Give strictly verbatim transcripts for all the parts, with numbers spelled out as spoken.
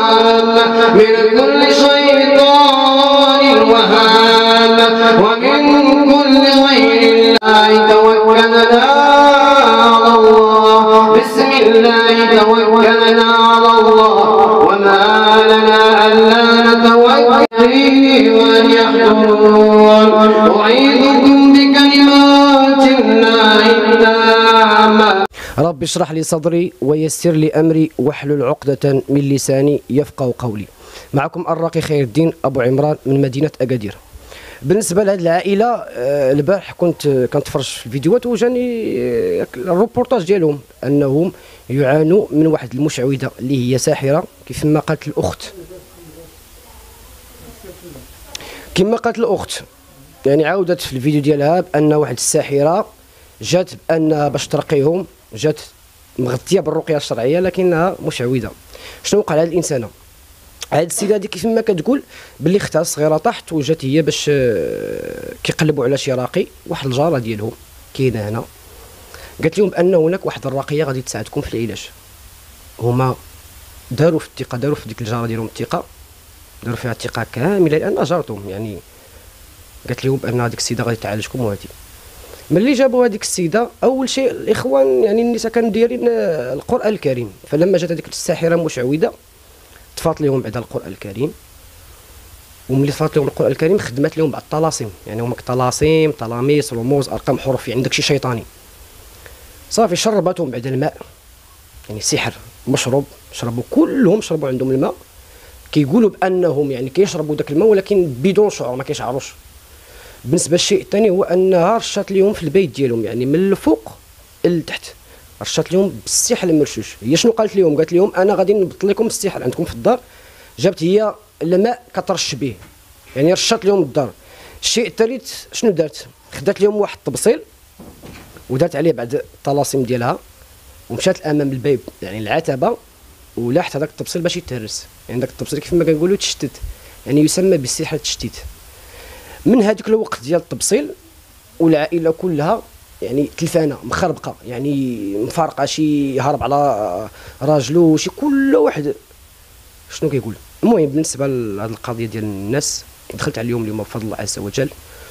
وهامة من كل شيطان وهامة ومن كل غير الله توكلنا على الله بسم الله توكلنا على الله وما لنا ألا نتوكل وأن يحضرون أعيذكم بكلمات الله التامة. رب اشرح لي صدري ويسر لي أمري واحلل عقدة من لساني يفقه قولي. معكم الراقي خير الدين أبو عمران من مدينة أكادير. بالنسبة لهذه العائلة البارح كنت كنتفرج في الفيديوهات وجاني الروبورتاج ديالهم أنهم يعانوا من واحد المشعوذة اللي هي ساحرة كيف ما قالت الأخت كما قالت الأخت يعني عاودت في الفيديو ديالها بأن واحد الساحرة جات بأن باش ترقيهم، جات مغطيه بالرقيه الشرعيه لكنها مشعوذه. شنو وقع لهاد الانسانه؟ هاد السيده هادي كيف ما كتقول باللي اختها الصغيره طاحت وجات هي باش كيقلبوا على شي راقي، واحد الجاره ديالهم كاينه هنا قالت لهم بان هناك واحد الراقيه غادي تساعدكم في العلاج. هما داروا في الثقه، داروا في ديك الجاره ديالهم الثقه، داروا فيها الثقه كامله لان جارتهم، يعني قالت لهم بان هذيك السيده غادي تعالجكم. وهذه ملي جابوا هذيك السيده اول شيء الاخوان يعني النساء كانوا دايرين القران الكريم، فلما جات هذيك الساحره مشعوذه طفات لهم بعد القران الكريم، وملي طفات لهم القران الكريم خدمت لهم بعض الطلاسم، يعني هما طلاسم طلاميس رموز ارقام حروف، يعني داكشي شيطاني. صافي شربتهم بعد الماء، يعني سحر مشروب، شربوا كلهم شربوا عندهم الماء، كيقولوا بانهم يعني كيشربوا داك الماء ولكن بدون شعور ما كيشعروش. بالنسبه للشيء الثاني هو انها رشات لهم في البيت ديالهم، يعني من الفوق لتحت رشات لهم بالسحر المرشوش. هي شنو قالت لهم؟ قالت لهم انا غادي نبطل لكم السحر عندكم في الدار. جابت هي الماء كترش به، يعني رشات لهم الدار. الشيء الثالث شنو دارت؟ خدات لهم واحد الطبسيل ودارت عليه بعد الطلاسم ديالها ومشات امام الباب يعني العتبه ولاحت هذاك الطبسيل باش يتهرس، يعني داك الطبسيل كيف ما كنقولوا تشتت، يعني يسمى بالسحر التشتيت. من هذاك الوقت ديال التبصيل والعائله كلها يعني تلفانه مخربقه، يعني مفارقه، شي هرب على راجلو، شي كل واحد شنو كيقول. المهم بالنسبه لهذه القضيه ديال الناس دخلت عليهم اليوم بفضل الله عز وجل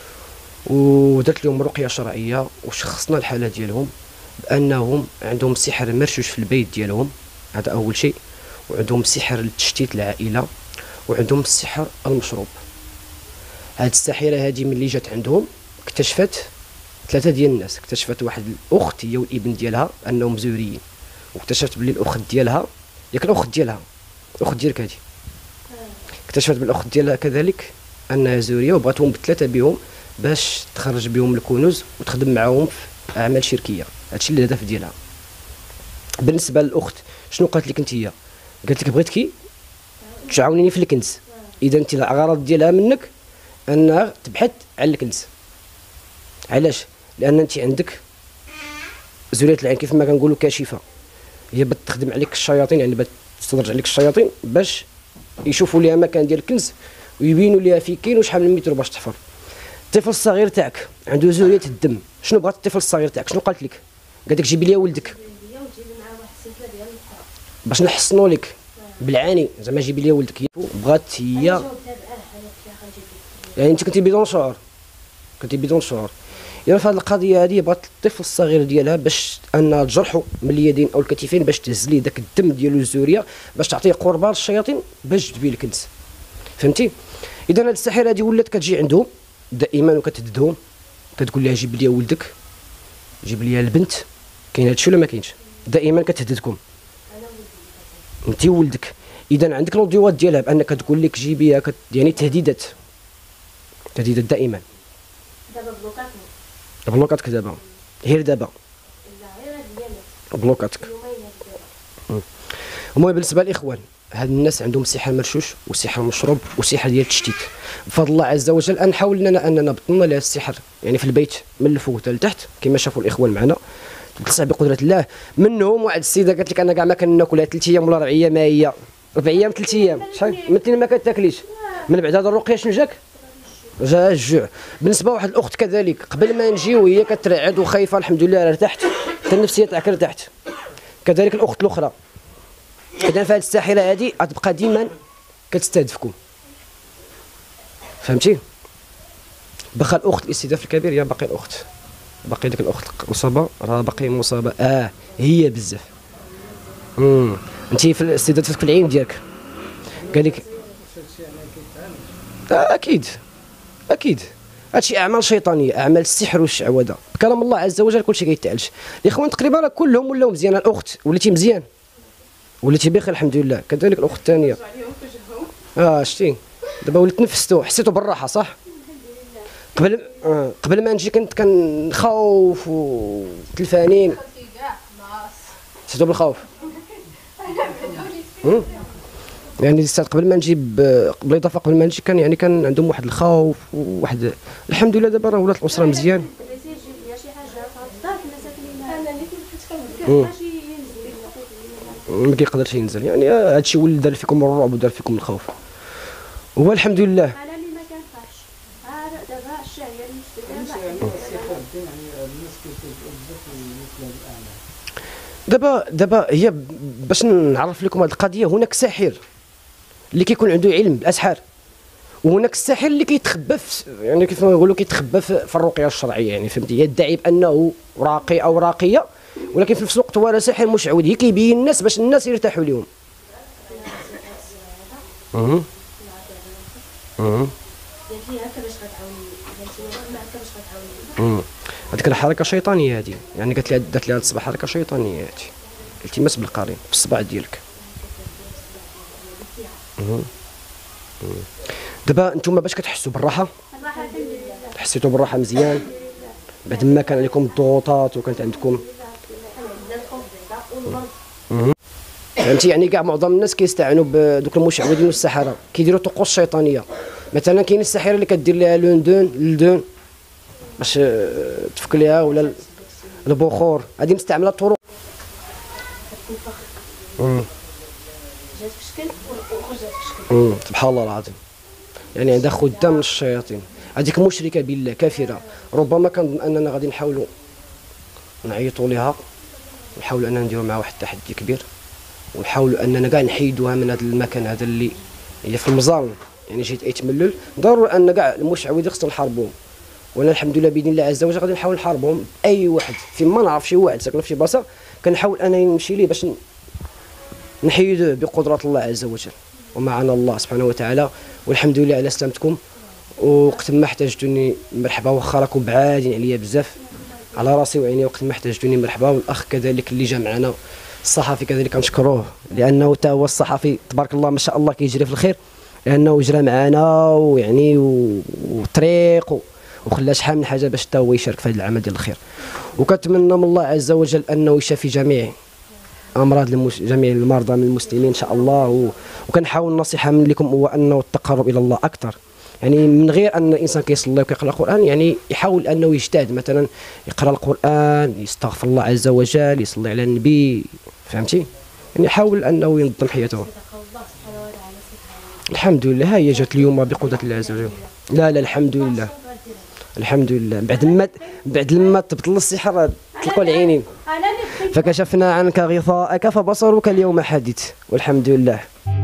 ودرت لهم رقيه شرعيه وشخصنا الحاله ديالهم بانهم عندهم سحر مرشوش في البيت ديالهم، هذا اول شيء، وعندهم سحر لتشتيت العائله، وعندهم السحر المشروب. هاد الساحره هادي ملي جات عندهم اكتشفت ثلاثه ديال الناس، اكتشفت واحد الاخت هي والابن ديالها انهم مزوريين، واكتشفت بلي الاخت ديالها ياك الاخت ديالها الاخت ديالك هادي اكتشفت بالاخت ديالها كذلك انها زوريه، وبغاتهم بثلاثه بهم باش تخرج بهم الكنوز وتخدم معاهم في اعمال شركيه. هادشي اللي الهدف ديالها. بالنسبه للاخت شنو قالت لك انت؟ هي قالت لك بغيتكي تعاونيني في الكنز، اذا انت الغرض ديالها منك انها تبحث على الكنز. علاش؟ لان انت عندك زوريه العين كيف ما كنقولوا كاشفه، هي بتخدم عليك الشياطين، يعني بتستدرج عليك الشياطين باش يشوفوا ليها مكان ديال الكنز ويبينوا ليها فين كاين وشحال من متر باش تحفر. الطفل الصغير تاعك عنده زوريه الدم، شنو بغات الطفل الصغير تاعك؟ شنو قالت لك؟ قالت لك جيبي لي ولدك باش نحصنوا لك بالعاني، زعما جيبي لي ولدك. بغات هي يعني انت كنتي بدون شعور، كنتي بدون شعور. يعني في هذه القضيه هذه بغات الطفل الصغير ديالها باش انها تجرحه من اليدين او الكتفين باش تهز ليه داك الدم ديالو الزوريه باش تعطيه قربان للشياطين باش تجيب الكنز. فهمتي؟ اذا هذه الساحره هذه ولات كتجي عندهم دائما وكتهددهم، كتقول لها جيب لي ولدك، جيب لي البنت. كاين هادشي ولا ما كاينش؟ دائما كتهددكم انت ولدك. اذا عندك الفيديوهات ديالها بانك كتقول لك جيبيها كت... يعني تهديدات تهديدات دائما. دابا بلوكاتنا بلوكاتك دابا، غير دابا بلوكاتك. المهم بالنسبه للاخوان هاد الناس عندهم سحر مرشوش وسحر مشروب وسحر ديال التشتيت. بفضل الله عز وجل نحاول اننا اننا بطلنا لهذا السحر يعني في البيت من الفوق حتى لتحت كما شافوا الاخوان معنا بتصح بقدره الله. منهم واحد السيده قالت لك انا كاع ما كناكلها ثلاث ايام ولا ربع ايام، ما هي ربع ايام ثلاث ايام شحال مثل ما كتاكليش. من بعد هذا الرقيه شنو جاك؟ جا الجوع. بالنسبه لواحد الاخت كذلك قبل ما نجيو هي كترعد وخايفه، الحمد لله ارتحت، حتى النفسيه تاعك ارتحت. كذلك الاخت الاخرى اذا فهاد الساحره هذه غتبقى ديما كتستهدفكم، فهمتي؟ باقا الاخت الاستهداف الكبير هي باقي الاخت، باقي ديك الاخت مصابه، راه باقي مصابه اه هي بزاف. امم انت في الاستهداف في العين ديالك قال لك آه اكيد اكيد هادشي اعمال شيطانيه، اعمال السحر والشعوذه، بكلام الله عز وجل كلشي كيتعالج. الاخوان تقريبا راه كلهم ولاو مزيان، الاخت وليتي مزيان وليتي بخير الحمد لله، كذلك الاخت الثانيه اه شتي دابا وليت تنفستو حسيتو بالراحه صح؟ قبل آه قبل ما نجي كنت كنخوف وتلفانين، حسيتو بالخوف يعني الاستاذ قبل ما نجيب بالاضافه قبل ما نجي كان يعني كان عندهم واحد الخوف وواحد الحمد لله دابا راه ولات الاسره مزيان. ما كيقدرش ينزل يعني هادشي هو اللي دار فيكم الرعب ودار فيكم الخوف، هو الحمد لله. انا اللي ما كنخافش دابا الشهيه المستدامه دابا دابا هي باش نعرف لكم هذه القضيه، هناك ساحر اللي كيكون عنده علم بالاسحار، وهناك الساحر اللي كيتخبى في يعني كيف نقولوا كيتخبى في, في الرقيه الشرعيه، يعني فهمتي، يدعي بانه راقي او راقيه ولكن في نفس الوقت هو ساحر مشعوذ، هي كيبين الناس باش الناس يرتاحوا لهم. اها اها هذيك الحركه شيطانيه هذه، يعني قالت لي دارت لي هذا الصباح حركه شيطانيه هذه، التماس بالقرين في الصباع ديالك. دابا نتوما باش كتحسوا بالراحه؟ حسيتوا بالراحه مزيان بعد ما كان عليكم الضغوطات وكانت عندكم فهمتي، يعني كاع معظم الناس كيستعانوا بدوك المشعوذين والسحره كيديروا طقوس شيطانيه. مثلا كاين الساحره اللي كدير لها لوندون لدون باش تفك ليها، ولا البخور، هذه مستعمله طرق جات في شكل وخرجت في شكل. سبحان الله العظيم، يعني عندها خدام من الشياطين، هذيك مشركه بالله كافره. ربما كنظن اننا غادي نحاولوا نعيطوا لها، ونحاولوا اننا نديروا معها واحد التحدي كبير، ونحاولوا اننا كاع نحيدوها من هذا المكان هذا اللي هي في المزار، يعني جيت اي تملل ضروري ان كاع المشعوذين خصنا نحاربوهم. وانا الحمد لله باذن الله عز وجل غادي نحاول نحاربهم باي واحد فين ما نعرف شي واحد ساكن في شي بلاصه كنحاول انني نمشي ليه باش نحيدوه بقدره الله عز وجل، ومعنا الله سبحانه وتعالى. والحمد لله على سلامتكم، وقت ما احتاجتوني مرحبا، واخا راكم بعادين عليا بزاف على راسي وعيني، وقت ما احتاجتوني مرحبا. والاخ كذلك اللي جا معنا الصحفي كذلك كنشكروه، لانه تا هو الصحفي تبارك الله ما شاء الله كيجري في الخير، لانه جرى معنا ويعني وطريق وخلى شحال من حاجه باش تا هو يشارك في هذا العمل ديال الخير. وكنتمنى من الله عز وجل انه يشافي جميع امراض المش... جميع المرضى من المسلمين ان شاء الله. و... وكنحاول النصيحه من لكم هو انه التقرب الى الله اكثر، يعني من غير ان الانسان كيصلي وكيقرا القران، يعني يحاول انه يجتهد، مثلا يقرا القران، يستغفر الله عز وجل، يصلي على النبي، فهمتي، يعني يحاول انه ينظم حياته. الحمد لله هي جات اليوم بقدره الله عز وجل. لا لا الحمد لله الحمد لله، بعد ما بعد ما تبطل السحر طلقوا العينين، فكشفنا عنك غطاءك فبصرك اليوم حديد، والحمد لله.